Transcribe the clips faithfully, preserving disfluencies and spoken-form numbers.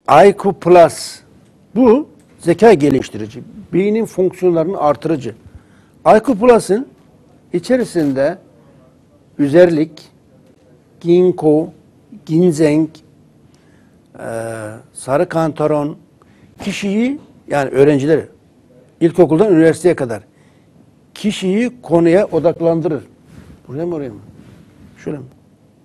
I Q Plus. Bu zeka geliştirici, beynin fonksiyonlarını artırıcı. I Q Plus'ın içerisinde üzerlik, ginkgo, ginseng, e, sarı kantaron, kişiyi, yani öğrencileri, ilkokuldan üniversiteye kadar kişiyi konuya odaklandırır. Buraya mı, oraya mı? Şöyle mi?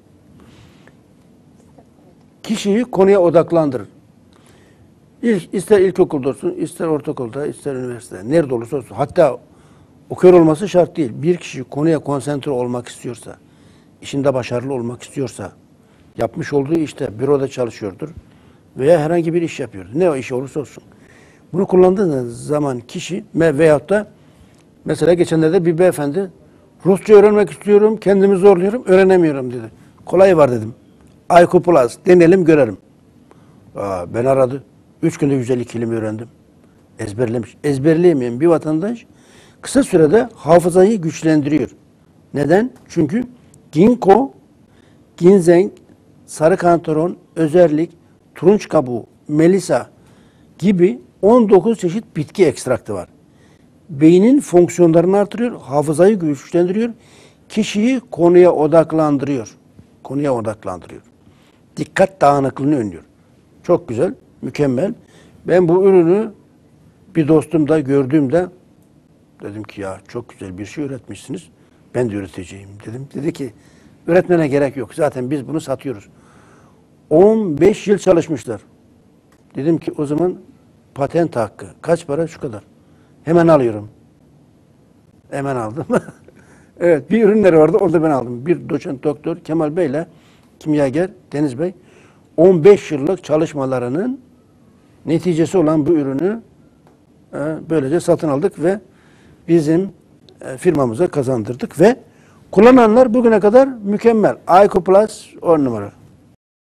Kişiyi konuya odaklandırır. İlk, ister ilkokulda olsun, ister ortaokulda, ister üniversitede, nerede olursa olsun. Hatta okuyor olması şart değil. Bir kişi konuya konsantre olmak istiyorsa, işinde başarılı olmak istiyorsa, yapmış olduğu işte büroda çalışıyordur veya herhangi bir iş yapıyordur. Ne o iş olursa olsun. Bunu kullandığınız zaman kişi veyahut da mesela geçenlerde bir beyefendi Rusça öğrenmek istiyorum, kendimi zorluyorum, öğrenemiyorum dedi. Kolay var dedim. I Q Plus, deneyelim görelim. Aa, ben aradı. Üç günde yüz elli kelime öğrendim. Ezberlemiş. Ezberleyemeyen bir vatandaş kısa sürede hafızayı güçlendiriyor. Neden? Çünkü ginkgo, ginseng, sarı kantaron, özerlik, turunç kabuğu, melisa gibi on dokuz çeşit bitki ekstraktı var. Beynin fonksiyonlarını artırıyor, hafızayı güçlendiriyor, kişiyi konuya odaklandırıyor. Konuya odaklandırıyor. Dikkat dağınıklığını önlüyor. Çok güzel, mükemmel. Ben bu ürünü bir dostumda gördüğümde dedim ki ya çok güzel bir şey üretmişsiniz. Ben de üreteceğim dedim. Dedi ki üretmene gerek yok. Zaten biz bunu satıyoruz. on beş yıl çalışmışlar. Dedim ki o zaman patent hakkı. Kaç para? Şu kadar. Hemen alıyorum. Hemen aldım. Evet, bir ürünleri vardı. Onu da ben aldım. Bir doçent doktor Kemal Bey ile kimyager Deniz Bey on beş yıllık çalışmalarının neticesi olan bu ürünü e, böylece satın aldık ve bizim e, firmamıza kazandırdık ve kullananlar bugüne kadar mükemmel. I Q Plus on numara.